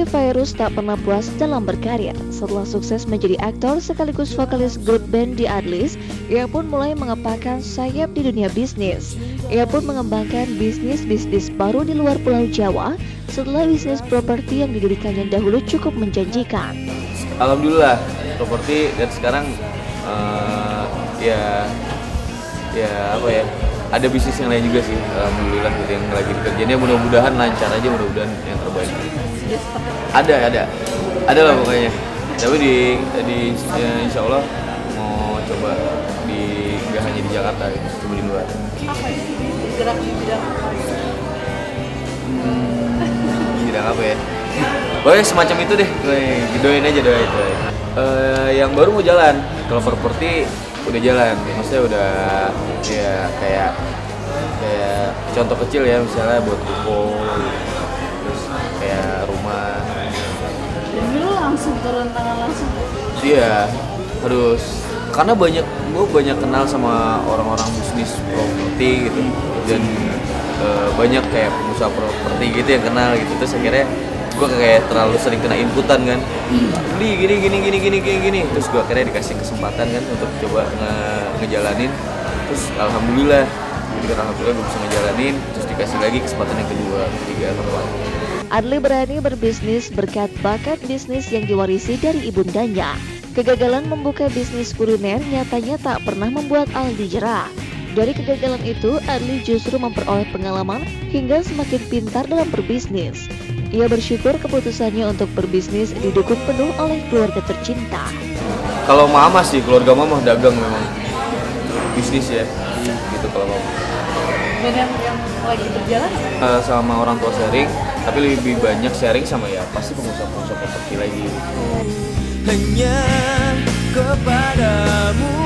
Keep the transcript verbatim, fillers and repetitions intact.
Fairuz tak pernah puas dalam berkarya. Setelah sukses menjadi aktor sekaligus vokalis grup band The Adlis, ia pun mulai mengepakkan sayap di dunia bisnis. Ia pun mengembangkan bisnis-bisnis baru di luar Pulau Jawa setelah bisnis properti yang didirikannya dahulu cukup menjanjikan. Alhamdulillah, properti dan sekarang uh, ya ya apa ya? Ada bisnis yang lain juga sih, alhamdulillah gitu yang lagi dikerjain. Ya mudah-mudahan lancar aja, mudah-mudahan yang terbaik. Ada, ada, ada lah pokoknya. Tapi di, di ya, insya Allah mau coba di nggak hanya di Jakarta, gitu, cuma di luar. Apa ini bergerak di bidang apa? Hmm, bidang apa ya? Pokoknya semacam itu deh, doain aja doain. doain. Uh, yang baru mau jalan, kalau properti udah jalan, maksudnya udah ya kayak kayak contoh kecil ya, misalnya buat ruko gitu. Terus kayak rumah. Jadi lu langsung turun tangan langsung? Iya, harus, karena banyak gue banyak kenal sama orang-orang bisnis properti gitu, dan e, banyak kayak pengusaha properti gitu yang kenal gitu. Terus akhirnya gue kayak terlalu sering kena inputan kan, beli gini gini gini gini gini gini. Terus gue akhirnya dikasih kesempatan kan untuk coba nge ngejalanin. Terus alhamdulillah, jadi kan alhamdulillah gue bisa ngejalanin. Terus dikasih lagi kesempatan yang kedua, ketiga, keempat. Adli berani berbisnis berkat bakat bisnis yang diwarisi dari ibundanya. Kegagalan membuka bisnis kuliner nyatanya tak pernah membuat Adli jerah. Dari kegagalan itu, Adli justru memperoleh pengalaman hingga semakin pintar dalam berbisnis. Ia bersyukur keputusannya untuk berbisnis didukung penuh oleh keluarga tercinta. Kalau mama sih, keluarga mama dagang memang, bisnis ya, gitu kalau mama. Dan yang, yang lagi berjalan Uh, sama orang tua sharing, tapi lebih banyak sharing sama ya pasti pengusaha-pengusaha properti lagi. Hanya kepadamu